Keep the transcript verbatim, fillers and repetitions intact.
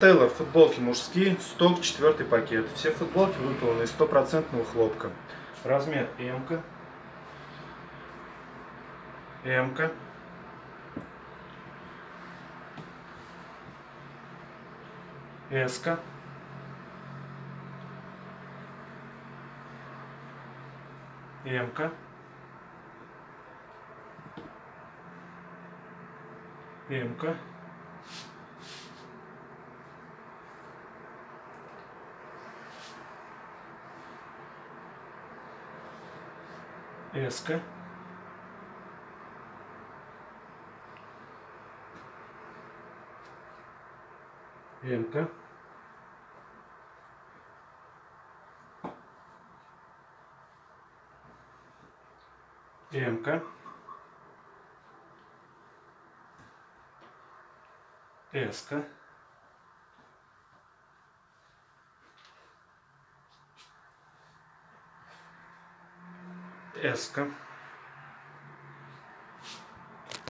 Тейлор, футболки мужские, сток, четвертый пакет. Все футболки выполнены из стопроцентного хлопка. Размер М-ка, М-ка, С-ка, М-ка, М-ка, С-ка, М-ка, М-ка, С-ка, С-ка.